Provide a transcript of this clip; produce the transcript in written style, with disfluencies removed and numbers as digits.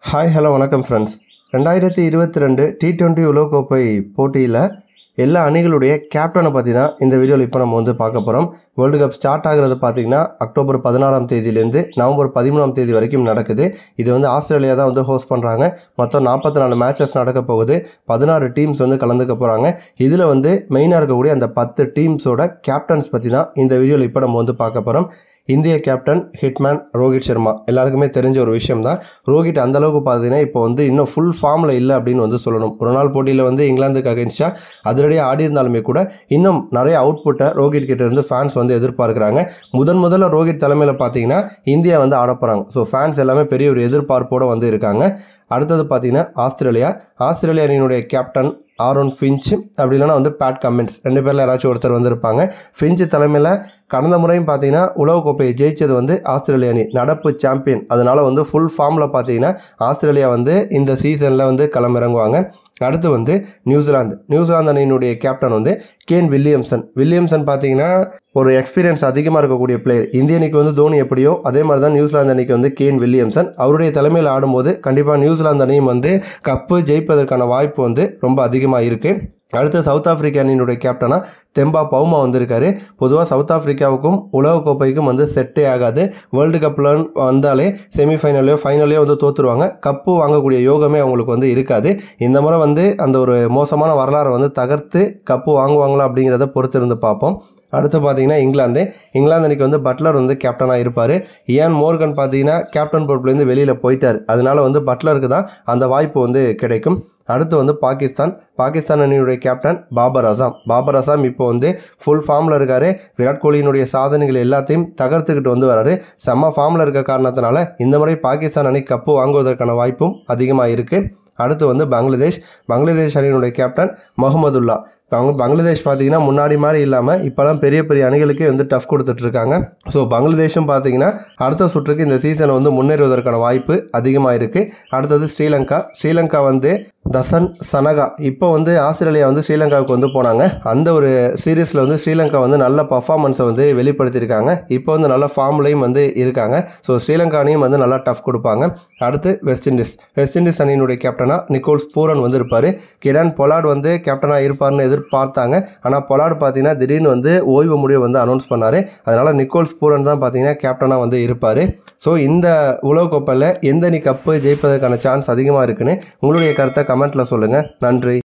Hi hello வணக்கம் friends. 2022 T20 உலகக்கோப்பை போட்டியில் எல்லா அணிகளுடைய கேப்டனை பற்றி தான் இந்த வீடியோவில் இப்போ நம்ம பார்க்க போகிறோம். வேர்ல்டு கப் ஸ்டார்ட் ஆகிறது பார்த்திங்கன்னா அக்டோபர் 16ஆம் தேதியிலேருந்து நவம்பர் 13ஆம் தேதி வரைக்கும் நடக்குது. இது ஆஸ்திரேலியா தான் ஹோஸ்ட் பண்ணுறாங்க. மொத்தம் 44 மேட்சஸ் நடக்க போகுது. 16 டீம்ஸ் கலந்துக்க போகிறாங்க. இதில் மெயினாக இருக்கக்கூடிய அந்த 10 டீம்ஸோட கேப்டன்ஸ் பற்றி தான் இந்த வீடியோவில் இப்போ நம்ம பார்க்க போகிறோம். இந்திய கேப்டன் ஹிட்மேன் ரோஹித் சர்மா எல்லாருக்குமே தெரிஞ்ச ஒரு விஷயம் தான். ரோஹித் அந்தளவுக்கு பார்த்தீங்கன்னா இப்போ இன்னும் ஃபுல் ஃபார்மில் இல்லை அப்படின்னு சொல்லணும். ஒரு நாள் போட்டியில் இங்கிலாந்துக்கு அகேன்ஸ்டாக அதிரடியாக ஆடி இருந்தாலுமே கூட இன்னும் நிறைய அவுட்புட்டை ரோஹித் கிட்ட இருந்து ஃபேன்ஸ் எதிர்பார்க்குறாங்க. முதல்ல ரோஹித் தலைமையில் பார்த்தீங்கன்னா இந்தியா ஆட போகிறாங்க. ஸோ ஃபேன்ஸ் எல்லாமே பெரிய ஒரு எதிர்பார்ப்போடு இருக்காங்க. அடுத்தது பார்த்தீங்கன்னா ஆஸ்திரேலியா அணியினுடைய கேப்டன் ஆரோன் ஃபின்ச், அப்படி இல்லைனா பேட் கமின்ஸ், ரெண்டு பேரில் யாராச்சும் ஒருத்தர் இருப்பாங்க. ஃபின்ச் தலைமையில் கடந்த முறையும் பார்த்தீங்கன்னா உலகக்கோப்பையை ஜெயிச்சது ஆஸ்திரேலியா அணி, நடப்பு சாம்பியன். அதனால் ஃபுல் ஃபார்மில் பார்த்தீங்கன்னா ஆஸ்திரேலியா இந்த சீசனில் களமிறங்குவாங்க. அடுத்து நியூசிலாந்து அணியினுடைய கேப்டன் கேன் வில்லியம்சன் பார்த்தீங்கன்னா ஒரு எக்ஸ்பீரியன்ஸ் அதிகமாக இருக்கக்கூடிய பிளேயர். இந்திய அணிக்கு தோனி எப்படியோ அதே மாதிரி தான் நியூசிலாந்து அணிக்கு கேன் வில்லியம்சன். அவருடைய தலைமையில் ஆடும்போது கண்டிப்பாக நியூசிலாந்து அணியும் கப்பு ஜெயிப்பதற்கான வாய்ப்பு ரொம்ப அதிகமாக இருக்குது. அடுத்து சவுத் ஆப்பிரிக்கா அணியினுடைய கேப்டனாக தெம்பா பவுமா வந்திருக்காரு. பொதுவாக சவுத் ஆப்பிரிக்காவுக்கும் உலகக்கோப்பைக்கும் செட்டே ஆகாது. வேர்ல்டு கப்பில் வந்தாலே செமிஃபைனலையோ ஃபைனலையோ தோற்றுருவாங்க. கப்பு வாங்கக்கூடிய யோகமே அவங்களுக்கு இருக்காது. இந்த முறை அந்த ஒரு மோசமான வரலாறை தகர்த்து கப்பு வாங்குவாங்களா அப்படிங்கிறத பொறுத்திருந்து பார்ப்போம். அடுத்து பார்த்தீங்கன்னா இங்கிலாந்து அணிக்கு பட்லர் கேப்டனாக இருப்பார். இயான் மோர்கன் பார்த்தீங்கன்னா கேப்டன் பொறுப்புலேருந்து வெளியில் போயிட்டார். அதனால பட்லருக்கு தான் அந்த வாய்ப்பு கிடைக்கும். அடுத்து பாகிஸ்தான் அணியுடைய கேப்டன் பாபர் அசாம் இப்போ ஃபுல் ஃபார்மில் இருக்கார். விராட் கோலியினுடைய சாதனைகள் எல்லாத்தையும் தகர்த்துக்கிட்டு வராரு. செம்ம ஃபார்மில் இருக்க காரணத்தினால இந்த முறை பாகிஸ்தான் அணி கப்பு வாங்குவதற்கான வாய்ப்பும் அதிகமாக இருக்குது. அடுத்து பங்களாதேஷ் அணியினுடைய கேப்டன் மஹமதுல்லா. பங்களாதேஷ் பார்த்தீங்கன்னா முன்னாடி மாதிரி இல்லாமல் இப்போலாம் பெரிய பெரிய அணிகளுக்கே டஃப் கொடுத்துட்ருக்காங்க. ஸோ பங்களாதேஷும் பார்த்தீங்கன்னா அடுத்த சுற்றுக்கு இந்த சீசனை முன்னேறுவதற்கான வாய்ப்பு அதிகமாக இருக்குது. அடுத்தது ஸ்ரீலங்கா தசன் சனகா இப்போ ஆஸ்திரேலியா ஸ்ரீலங்காவுக்கு போனாங்க. அந்த ஒரு சீரீஸில் ஸ்ரீலங்கா நல்ல பர்ஃபார்மன்ஸை வெளிப்படுத்தியிருக்காங்க. இப்போ நல்ல ஃபார்ம்லையும் இருக்காங்க. ஸோ ஸ்ரீலங்கா அணியும் நல்லா டஃப் கொடுப்பாங்க. அடுத்து வெஸ்ட் இண்டீஸ் அணியினுடைய கேப்டனாக நிக்கோல்ஸ் பூரன் இருப்பார். கிரண் பொலார்டு கேப்டனாக இருப்பார்னு எதிர்பார்த்தாங்க. ஆனால் பொலார்டு பார்த்தீங்கன்னா திடீர்னு ஓய்வு முடிவை அனௌன்ஸ் பண்ணார். அதனால் நிக்கோல்ஸ் பூரன் தான் பார்த்தீங்கன்னா கேப்டனாக இருப்பார். ஸோ இந்த உலகக்கோப்பையில் எந்த அணி கப்பு ஜெயிப்பதற்கான சான்ஸ் அதிகமாக இருக்குன்னு உங்களுடைய கருத்தை கமெண்ட்டில் சொல்லுங்கள். நன்றி.